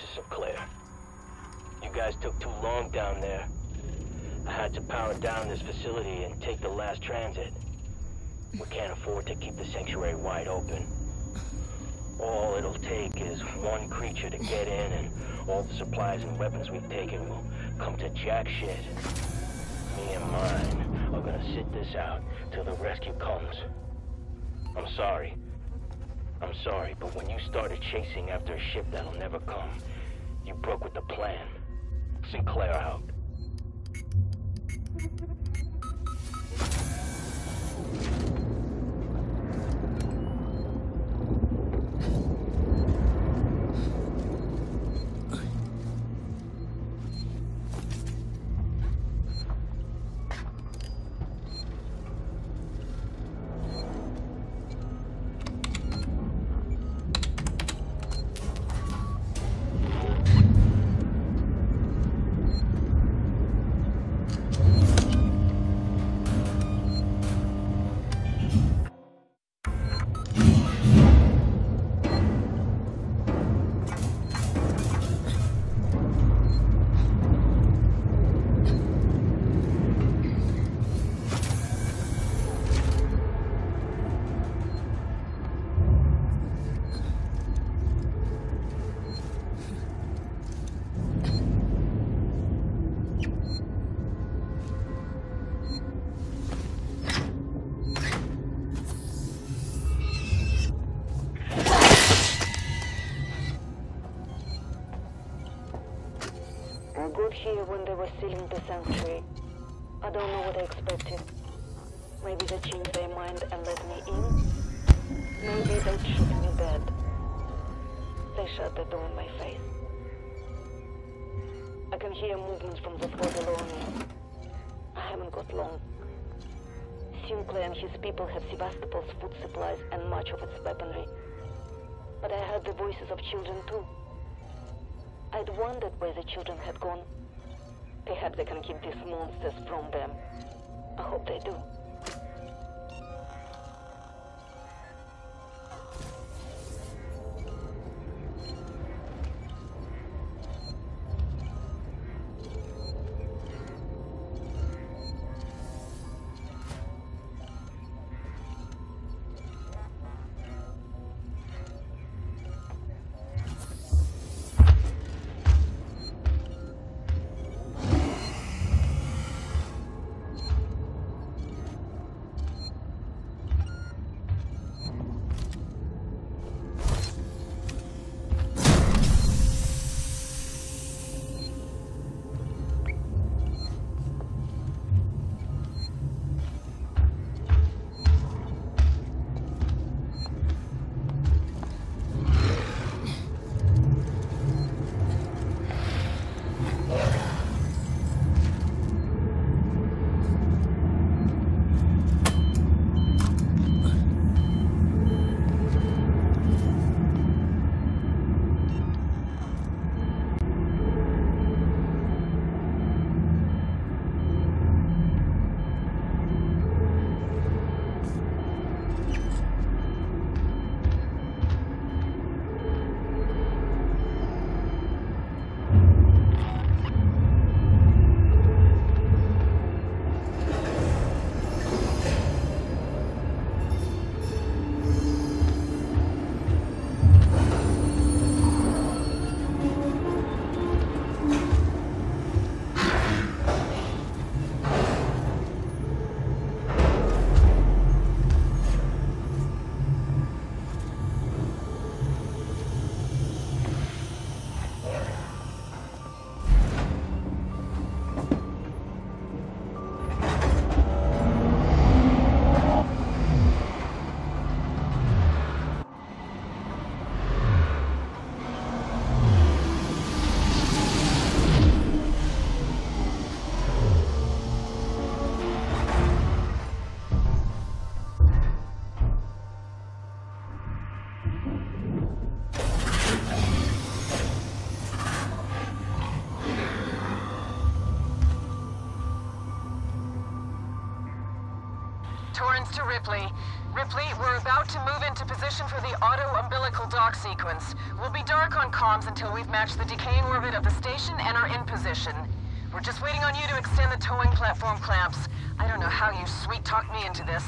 is Sinclair. You guys took too long down there. I had to power down this facility and take the last transit. We can't afford to keep the sanctuary wide open. All it'll take is one creature to get in, and all the supplies and weapons we've taken will come to jack shit. Me and mine are gonna sit this out till the rescue comes. I'm sorry, but when you started chasing after a ship that'll never come, you broke with the plan. Sinclair out. I got here when they were sealing the sanctuary. I don't know what I expected. Maybe they changed their mind and let me in? Maybe they'd shoot me dead. They shut the door in my face. I can hear movements from the floor below me. I haven't got long. Sinclair and his people have Sevastopol's food supplies and much of its weaponry. But I heard the voices of children too. I'd wondered where the children had gone. Perhaps they can keep these monsters from them. I hope they do. Torrance to Ripley. Ripley, we're about to move into position for the auto-umbilical dock sequence. We'll be dark on comms until we've matched the decaying orbit of the station and are in position. We're just waiting on you to extend the towing platform clamps. I don't know how you sweet-talked me into this.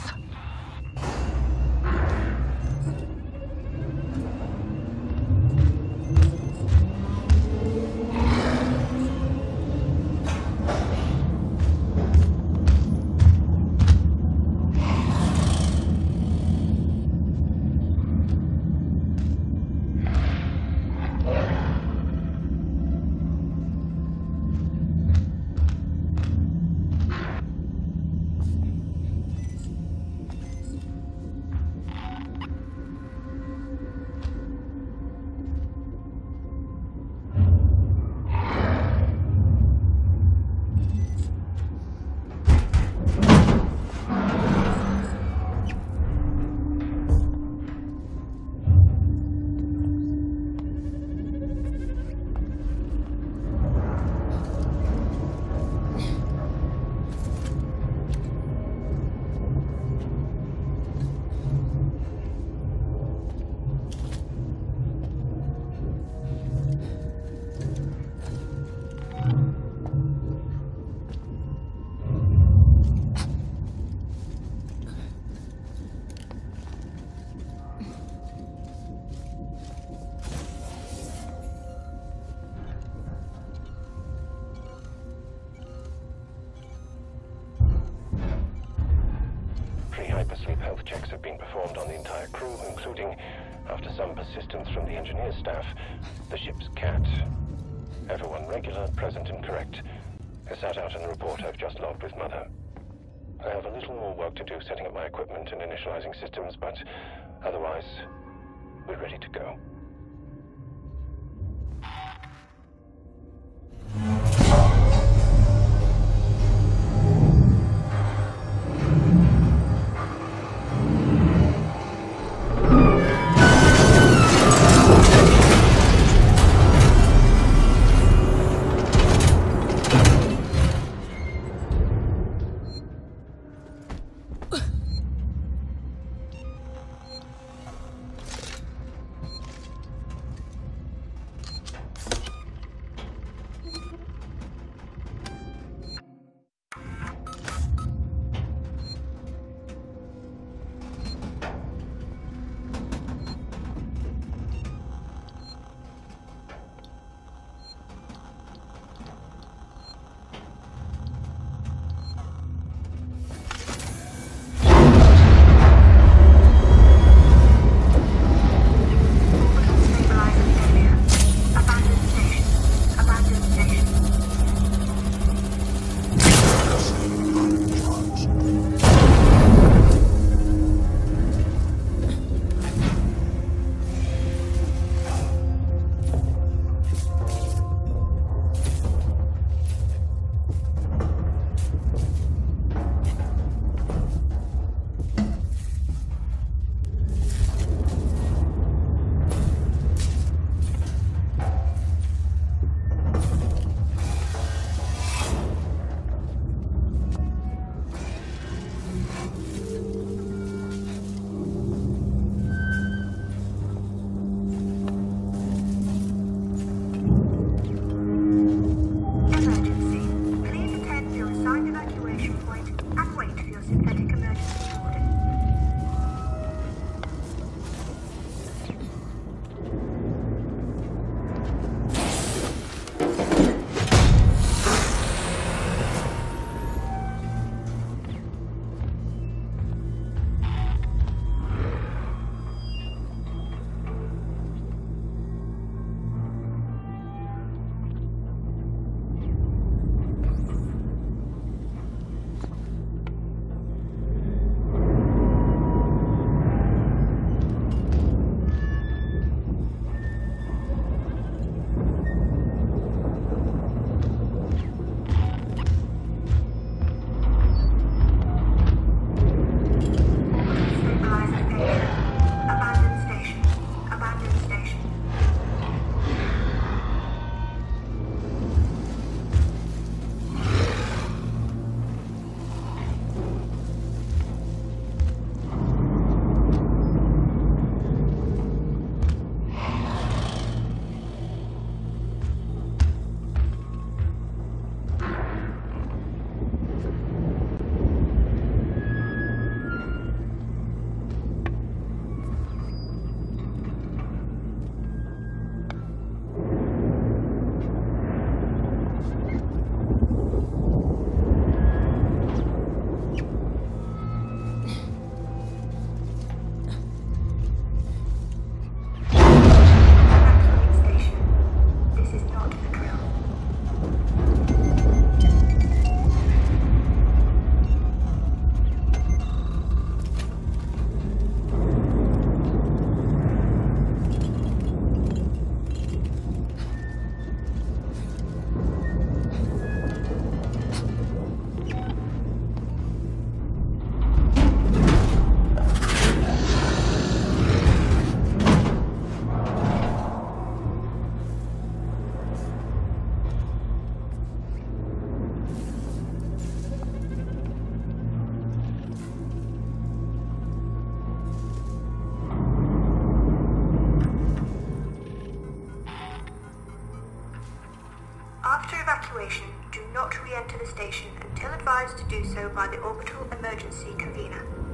Hypersleep health checks have been performed on the entire crew, including, after some persistence from the engineer staff, the ship's cat. Everyone regular, present and correct. Is that out in the report I've just logged with Mother. I have a little more work to do setting up my equipment and initializing systems, but otherwise, we're ready to go. not re-enter the station until advised to do so by the orbital emergency convener.